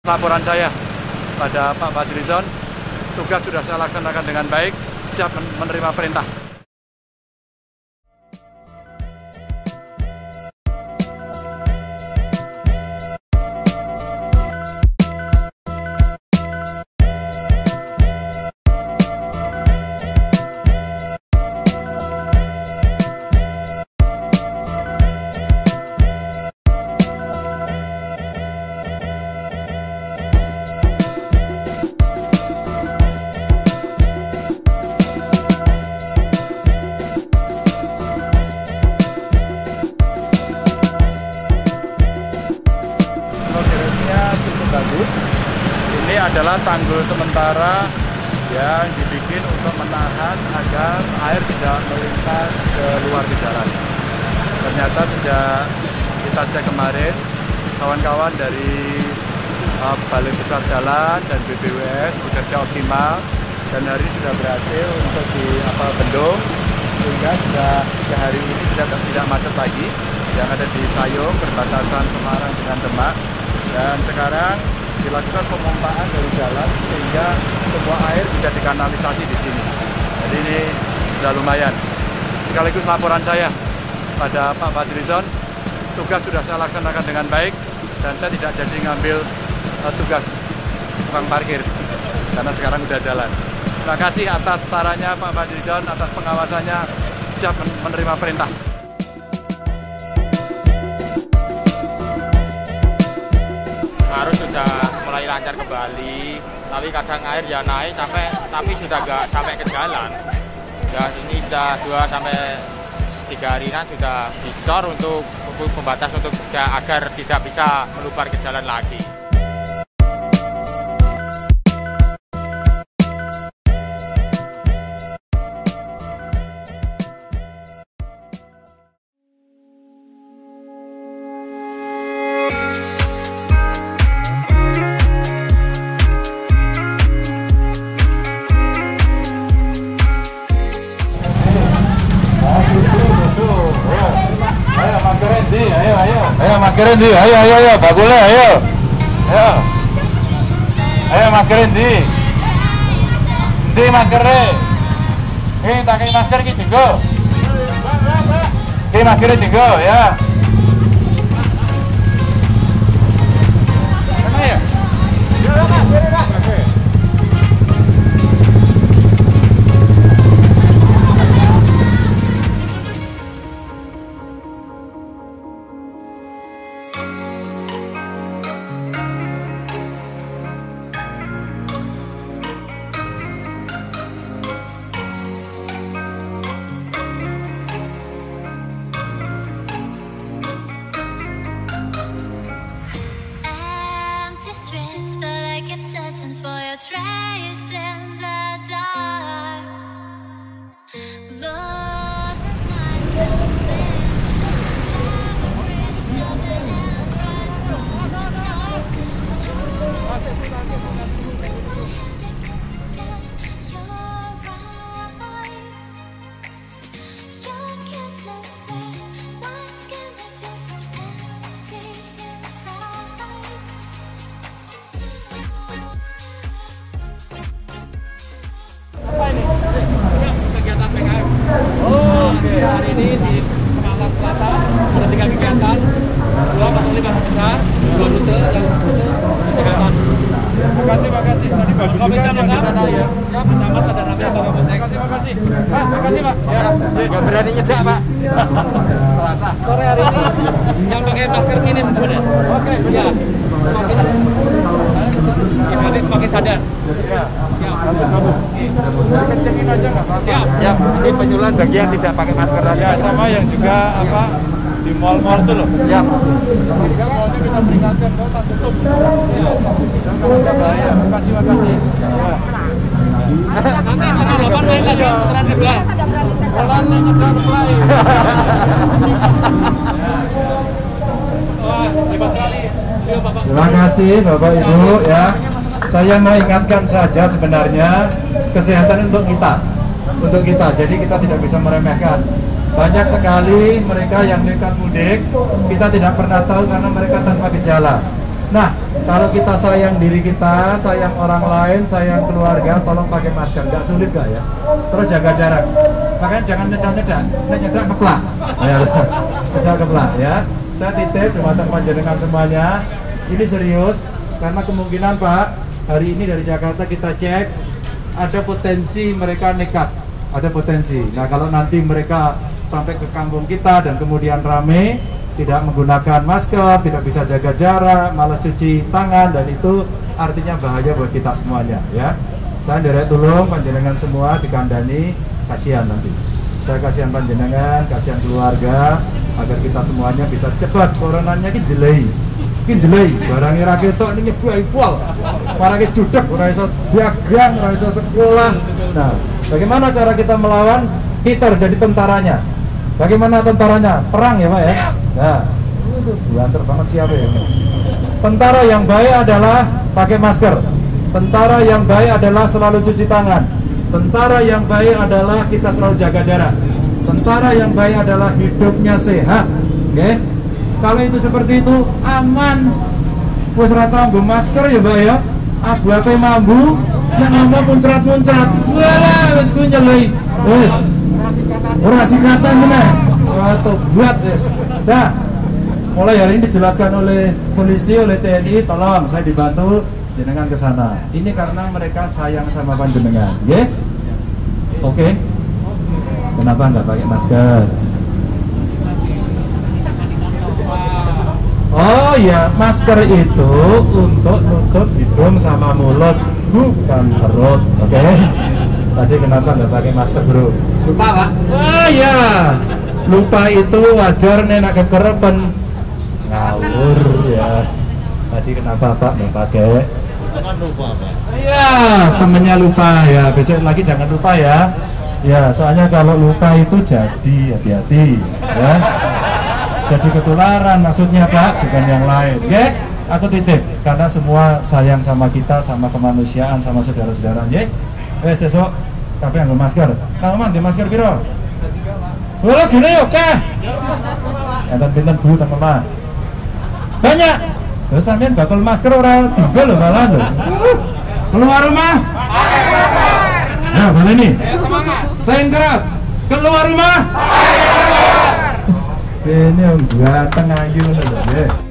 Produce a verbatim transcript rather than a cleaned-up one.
Laporan saya pada Pak Fadlizon, tugas sudah saya laksanakan dengan baik, siap menerima perintah. Bagus. Ini adalah tanggul sementara yang dibikin untuk menahan agar air tidak melintas ke luar ke jalan. Ternyata sejak kita cek kemarin, kawan-kawan dari uh, Balai Besar Jalan dan B B W S bekerja optimal dan hari ini sudah berhasil untuk di apa bendung, sehingga sudah ke hari ini tidak tidak macet lagi yang ada di Sayung perbatasan Semarang dengan Demak. Dan sekarang dilakukan pemompaan dari jalan sehingga semua air bisa dikanalisasi di sini. Jadi ini sudah lumayan. Sekaligus laporan saya pada Pak Fadlizon, tugas sudah saya laksanakan dengan baik dan saya tidak jadi ngambil uh, tugas tukang parkir karena sekarang sudah jalan. Terima kasih atas sarannya Pak Fadlizon, atas pengawasannya, siap menerima perintah. Arus sudah mulai lancar kembali, tapi kadang air ya naik sampai, tapi sudah nggak sampai ke jalan. Ya ini sudah dua sampai tiga harian sudah dicor untuk pembatas untuk agar tidak bisa melubar ke jalan lagi. Ayo maskerin sih, ayo ayo ayo, bagulnya ayo, ayo, ayo maskerin sih, di maskernya, ini pakai masker gitu go, ini maskerin juga ya. Mana ya? Trace in the dark, losing myself in those memories of the end right from the start. Your conversation in my head, I couldn't forget your eyes, your kisses burn my skin, I feel so empty inside. Apa ini? Kegiatan P K M. Oh, oke. Okay. Hari ini di Semalam Selatan ada tiga kegiatan, dua patroli masih besar, dua rute yang satu rute kegiatan. Makasih, makasih. Tadi bagus juga yang di sana ya. Ya, pencamat ada namanya Bapak Bosek. Makasih, makasih. Pak, makasih Pak. Ya, nggak berani nyedak Pak. Terasa. Sore hari ini yang pakai masker minim kemudian. Oke, ya. Semakin jadi semakin sadar. Ya. Ya, bagus, bagus. Kencengin aja nggak apa-apa. Siap. Ya, ini penyuluhan bagi yang tidak pakai masker tadi. Ya, sama yang juga apa di mal-mal itu loh. Siap. Jadi kan mallnya bisa peringatkan kalau tak tutup. Siap. Dan kalau nggak bahaya. Makasih, makasih. Ya. Nanti setengah delapan main lagi putaran kedua. Bolan nih nyedak mulai. Wah, hebat sekali. Bapak. Terima kasih Bapak Ibu ya. Saya mau ingatkan saja sebenarnya kesehatan untuk kita, untuk kita. Jadi kita tidak bisa meremehkan. Banyak sekali mereka yang nekat mudik, kita tidak pernah tahu karena mereka tanpa gejala. Nah, Kalau kita sayang diri kita, sayang orang lain, sayang keluarga, tolong pakai masker. Nggak sulit nggak ya? Terus jaga jarak. Makanya jangan nyedak-nyedak, nyedak keplak. Ya, nyedak keplak ya. Saya titip dumateng panjenengan semuanya. Ini serius karena kemungkinan Pak, hari ini dari Jakarta kita cek ada potensi mereka nekat, ada potensi. Nah kalau nanti mereka sampai ke kampung kita dan kemudian rame, tidak menggunakan masker, tidak bisa jaga jarak, malas cuci tangan, dan itu artinya bahaya buat kita semuanya ya. Saya derek tolong panjenengan semua dikandani, kasihan nanti. Saya kasihan panjenengan, kasihan keluarga, agar kita semuanya bisa cepat coronanya ki jelei. Ki jelei, barangnya ra ketok ning nyebuai pol. Barangnya judek, ora iso dagang, ora iso sekolah. Nah, bagaimana cara kita melawan? Kita harus jadi tentaranya. Bagaimana tentaranya? Perang ya Pak ya? Nah, itu banter banget siapa ya? Tentara yang baik adalah pakai masker. Tentara yang baik adalah selalu cuci tangan. Tentara yang baik adalah kita selalu jaga jarak. Tentara yang baik adalah hidupnya sehat. Oke? Okay? Kalau itu seperti itu aman. Wes ra tanggo masker ya Mbak ya. Abu ape mambu, nek ngomong muncrat-muncrat. Walah wis ku nyelei. Wis. Ora sikatan meneh. Ora tobat wis. Dah. Mulai hari ini dijelaskan oleh polisi, oleh T N I, tolong saya dibantu jenengan ke sana. Ini karena mereka sayang sama panjenengan, nggih? Oke. Okay? Kenapa nggak pakai masker? Oh ya, masker itu untuk nutup hidung sama mulut, bukan perut, oke? Okay? Tadi kenapa nggak pakai masker bro? Lupa Pak. Oh ya, lupa itu wajar nih nak kekerepen. Ngawur ya. Tadi kenapa Pak nggak pakai? Teman lupa Pak. Iya, temennya lupa ya. Besok lagi jangan lupa ya. Ya, soalnya kalau lupa itu jadi hati-hati ya. Jadi ketularan maksudnya Pak, bukan yang lain. Oke? Aku titip karena semua sayang sama kita, sama kemanusiaan, sama saudara-saudara. Nggih. Eh sesuk tapi nganggo masker. Nang omah nganggo masker piro? Ora gini yo kah? Enten pinten Bu teng omah? Banyak. Terus sampean bakal masker ora tinggal lho malah lho. Keluar rumah. Nah, mana nih? Saya yang keras. Keluar rumah. Ini yang ganteng ayu lho.